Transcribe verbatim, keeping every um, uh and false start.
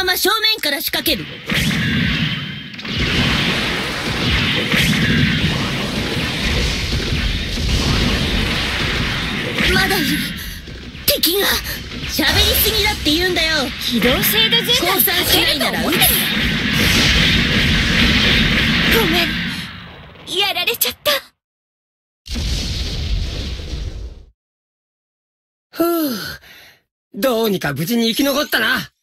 まま正面から仕掛ける。まだいる。敵が喋りすぎだって言うんだよ。 機動性で全降参しないなら撃て。 ごめん、やられちゃった。 ふう、どうにか無事に生き残ったな。